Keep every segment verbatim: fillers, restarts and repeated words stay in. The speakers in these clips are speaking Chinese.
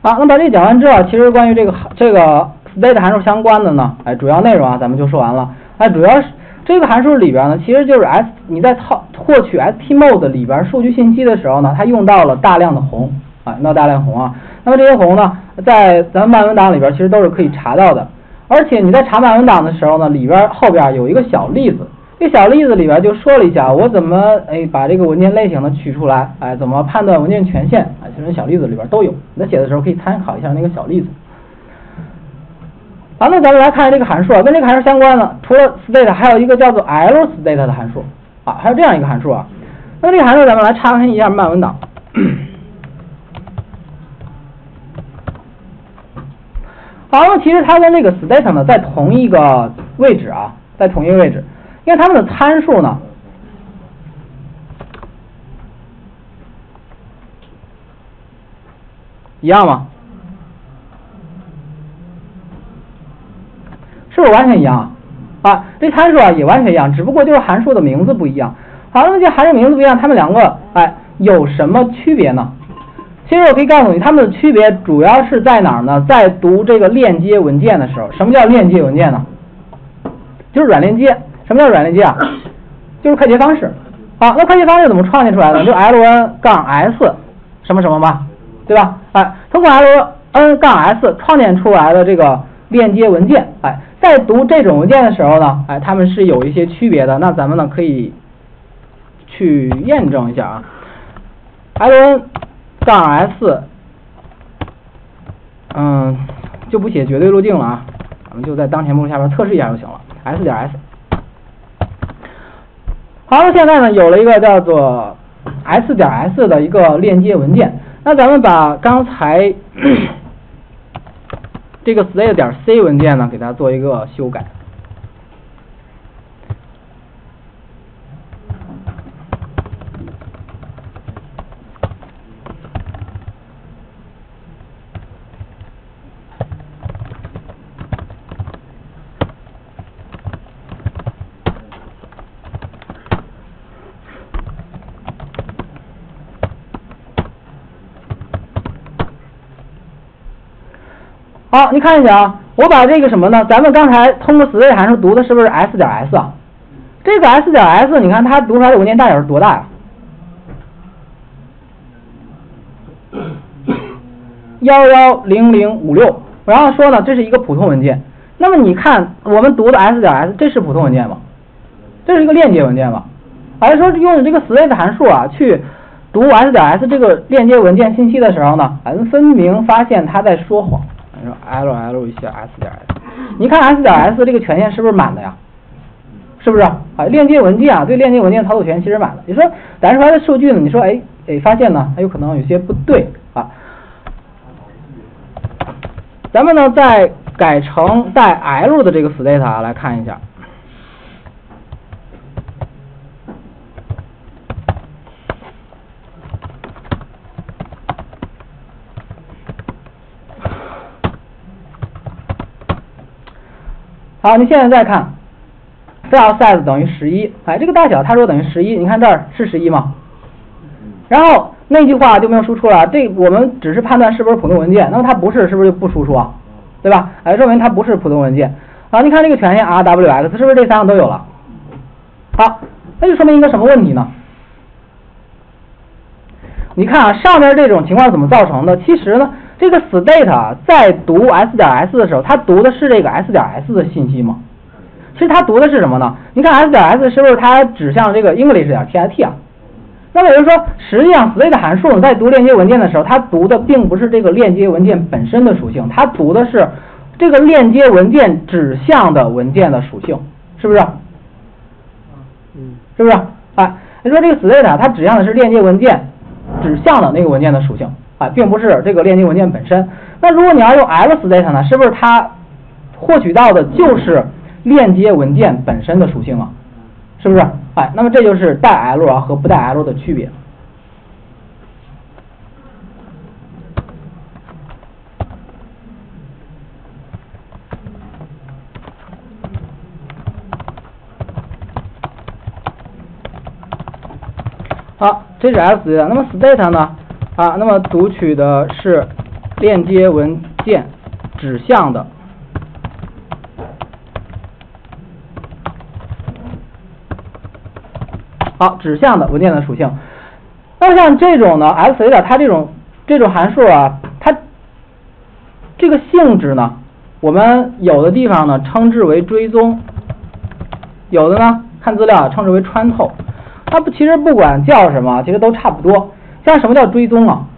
好，那把这个讲完之后，其实关于这个这个 state 函数相关的呢，哎，主要内容啊，咱们就说完了。哎，主要是这个函数里边呢，其实就是 S 你在操获取 stmode 里边数据信息的时候呢，它用到了大量的宏啊，用到大量宏啊。那么这些宏呢，在咱们漫文档里边其实都是可以查到的。而且你在查漫文档的时候呢，里边后边有一个小例子，这个小例子里边就说了一下我怎么哎把这个文件类型呢取出来，哎怎么判断文件权限啊，其实小例子里边都有，你在写的时候可以参考一下那个小例子。好，那咱们来看这个函数啊，跟这个函数相关的，除了 state 还有一个叫做 L state 的函数啊，还有这样一个函数啊。那么这个函数咱们来查看一下漫文档。好，那其实它跟这个 state 呢在同一个位置啊，在同一个位置，因为它们的参数呢一样吗？是不是完全一样啊？这参数啊也完全一样，只不过就是函数的名字不一样。好，那这函数名字不一样，它们两个哎有什么区别呢？其实我可以告诉你，它们的区别主要是在哪儿呢？在读这个链接文件的时候，什么叫链接文件呢？就是软链接。什么叫软链接啊？就是快捷方式。好，那快捷方式怎么创建出来的？就 L N 杠 S 什么什么吧，对吧？哎，通过 L N 杠 S 创建出来的这个链接文件，哎，在读这种文件的时候呢，哎，它们是有一些区别的。那咱们呢可以去验证一下啊。L N 杠 S， 嗯，就不写绝对路径了啊，咱们就在当前目录下边测试一下就行了。S 点 S。好，那现在呢有了一个叫做 S 点 S 的一个链接文件，那咱们把刚才这个 state 点 C 文件呢给它做一个修改。好，你看一下啊，我把这个什么呢？咱们刚才通过 state 函数读的是不是 S 点 S 啊？这个 S 点 S， 你看它读出来的文件大小是多大呀？幺幺零零五六。然后说呢，这是一个普通文件。那么你看我们读的 S 点 S， 这是普通文件吗？这是一个链接文件吧？还是说用这个 state 函数啊去读 S 点 S 这个链接文件信息的时候呢，俺们分明发现它在说谎。L L 一下 S 点 S， 你看 S 点 S 这个权限是不是满的呀？是不是啊？链接文件啊，对链接文件操作权其实满的。你说打出来的数据呢？你说哎哎，发现呢，还有可能有些不对啊。咱们呢再改成带 L 的这个 state 啊，来看一下。好，你现在再看 ，file size 等于十一，哎，这个大小它说等于十一，你看这儿是十一吗？然后那句话就没有输出了，这我们只是判断是不是普通文件，那么它不是，是不是就不输出啊？对吧？哎，说明它不是普通文件。好，你看这个权限 R W X 是不是这三个都有了？好，那就说明一个什么问题呢？你看啊，上面这种情况是怎么造成的？其实呢，这个 state 啊，在读 S 点 S 的时候，它读的是这个 S 点 S 的信息吗？其实它读的是什么呢？你看 S 点 S 是不是它指向这个 English 点 T I T 啊？那么也就是说，实际上 state 函数在读链接文件的时候，它读的并不是这个链接文件本身的属性，它读的是这个链接文件指向的文件的属性，是不是？嗯，是不是？哎，你说这个 state 啊，它指向的是链接文件指向的那个文件的属性啊，并不是这个链接文件本身。那如果你要用 L state 呢，是不是它获取到的就是链接文件本身的属性啊？是不是？哎，那么这就是带 L 啊和不带 L 的区别。好，这是 L state， 那么 state 呢？啊，那么读取的是链接文件指向的好指向的文件的属性。那么像这种呢 ，S 的它这种这种函数啊，它这个性质呢，我们有的地方呢称之为追踪，有的呢看资料称之为穿透。它不其实不管叫什么，其实都差不多。像什么叫追踪啊？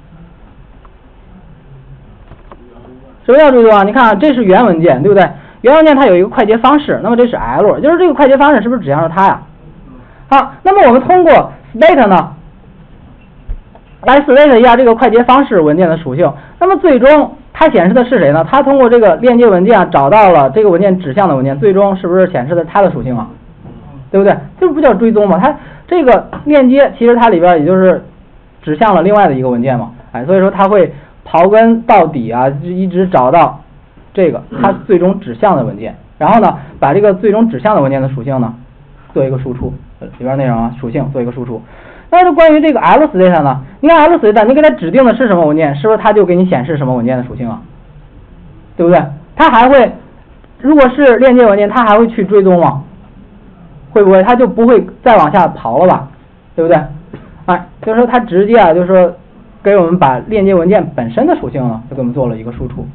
什么叫追踪啊？你看啊，这是原文件，对不对？原文件它有一个快捷方式，那么这是 L， 就是这个快捷方式是不是指向是它呀？好，那么我们通过 state 呢，来 state 一下这个快捷方式文件的属性。那么最终它显示的是谁呢？它通过这个链接文件啊，找到了这个文件指向的文件，最终是不是显示的它的属性啊？对不对？这不叫追踪嘛？它这个链接其实它里边也就是指向了另外的一个文件嘛，哎，所以说它会刨根到底啊，一直找到这个它最终指向的文件，然后呢，把这个最终指向的文件的属性呢，做一个输出，里边内容啊属性做一个输出。但是关于这个 L state 呢，你看 L state 你给它指定的是什么文件，是不是它就给你显示什么文件的属性啊？对不对？它还会，如果是链接文件，它还会去追踪吗？会不会？它就不会再往下刨了吧？对不对？哎，就是说它直接啊，就是说给我们把链接文件本身的属性呢，就给我们做了一个输出。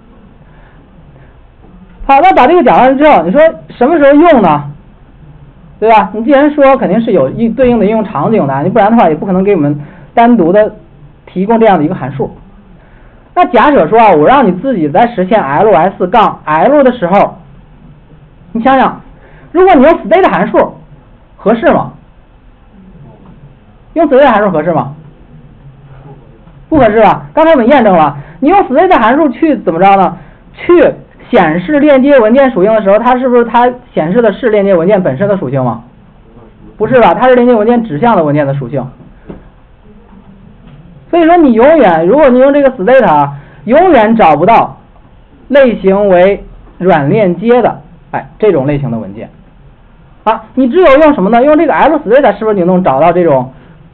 好，那把这个讲完之后，你说什么时候用呢？对吧？你既然说肯定是有一对应的应用场景的，你不然的话也不可能给我们单独的提供这样的一个函数。那假设说啊，我让你自己在实现 ls 杠 l 的时候，你想想，如果你用 state 函数合适吗？用 state 函数合适吗？不合适吧？刚才我们验证了，你用 state 函数去怎么着呢？去显示链接文件属性的时候，它是不是它显示的是链接文件本身的属性吗？不是吧？它是链接文件指向的文件的属性。所以说你永远，如果你用这个 state 啊，永远找不到类型为软链接的，哎，这种类型的文件。啊，你只有用什么呢？用这个 L state 是不是你能找到这种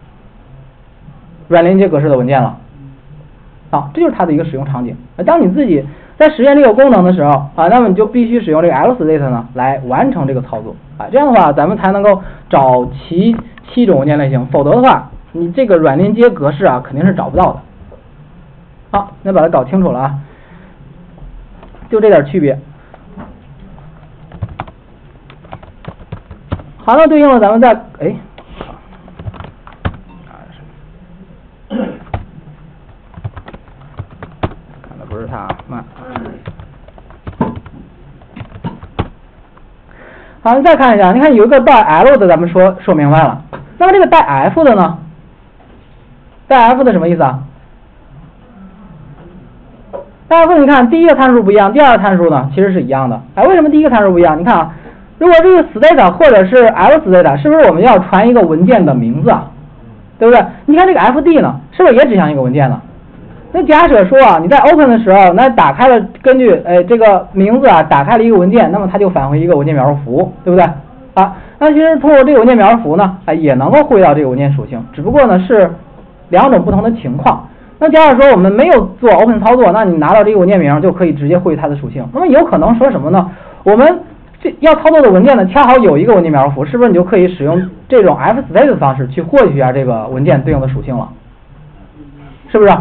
软链接格式的文件了？好，这就是它的一个使用场景。当你自己在实现这个功能的时候啊，那么你就必须使用这个 L state 呢来完成这个操作啊，这样的话咱们才能够找齐七种文件类型，否则的话你这个软链接格式啊肯定是找不到的。好，那把它搞清楚了啊，就这点区别。好，那对应了咱们再哎。不是它慢。好，再看一下，你看有一个带 L 的，咱们说说明白了。那么这个带 F 的呢？带 F 的什么意思啊？带 F 你看第一个参数不一样，第二个参数呢其实是一样的。哎，为什么第一个参数不一样？你看啊，如果这个 state 或者是 L state， 是不是我们要传一个文件的名字啊？对不对？你看这个 F D 呢，是不是也指向一个文件呢？那假设说啊，你在 open 的时候，那打开了根据呃这个名字啊，打开了一个文件，那么它就返回一个文件描述符，对不对？啊，那其实通过这个文件描述符呢，哎也能够汇到这个文件属性，只不过呢是两种不同的情况。那假如说我们没有做 open 操作，那你拿到这个文件名就可以直接汇它的属性。那么有可能说什么呢？我们这要操作的文件呢，恰好有一个文件描述符，是不是你就可以使用这种 F state 的方式去获取一下这个文件对应的属性了？是不是？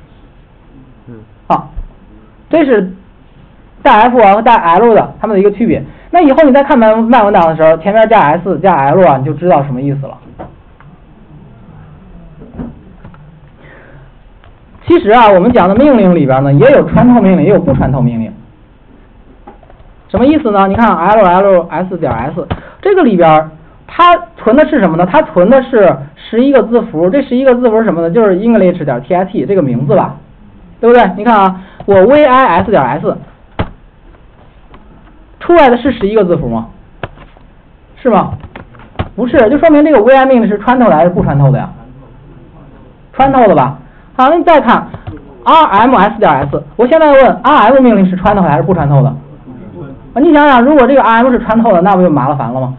好，这是带 F 啊和带 L 的它们的一个区别。那以后你在看漫漫文档的时候，前面加 S 加 L 啊，你就知道什么意思了。其实啊，我们讲的命令里边呢，也有穿透命令，也有不穿透命令。什么意思呢？你看 L L S 点 S 这个里边，它存的是什么呢？它存的是十一个字符。这十一个字符是什么呢？就是 English 点 T I T 这个名字吧。对不对？你看啊，我 V I S 点 S 出来的是十一个字符吗？是吗？不是，就说明这个 V I 命令是穿透的还是不穿透的呀？穿透的吧。好，那你再看 R M S 点 S， 我现在问 R M 命令是穿透的还是不穿透的？啊，你想想，如果这个 R M 是穿透的，那不就麻了烦了吗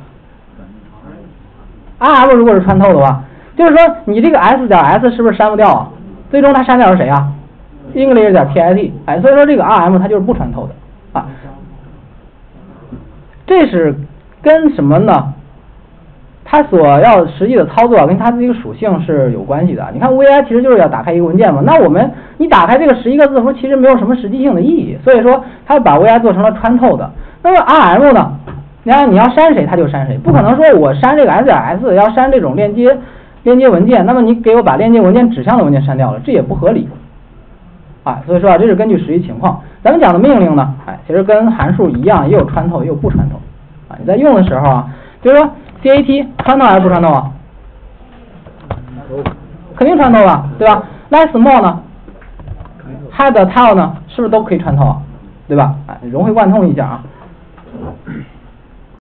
？R M 如果是穿透的话，就是说你这个 S 点 S 是不是删不掉啊？最终它删掉是谁啊？ English 点 P I T， 哎，所以说这个 R M 它就是不穿透的啊。这是跟什么呢？它所要实际的操作啊，跟它的一个属性是有关系的。你看 V I 其实就是要打开一个文件嘛，那我们你打开这个十一个字符，其实没有什么实际性的意义，所以说它把 V I 做成了穿透的。那么 R M 呢？你看你要删谁，它就删谁，不可能说我删这个 S 点 S 要删这种链接链接文件，那么你给我把链接文件指向的文件删掉了，这也不合理啊。所以说啊，这是根据实际情况。咱们讲的命令呢，哎，其实跟函数一样，也有穿透也有不穿透啊。你在用的时候啊，比如说 C A T 穿透还是不穿透啊？肯定穿透吧，对吧 ？less more 呢 ？head tail 呢，是不是都可以穿透啊？对吧？啊，融会贯通一下啊。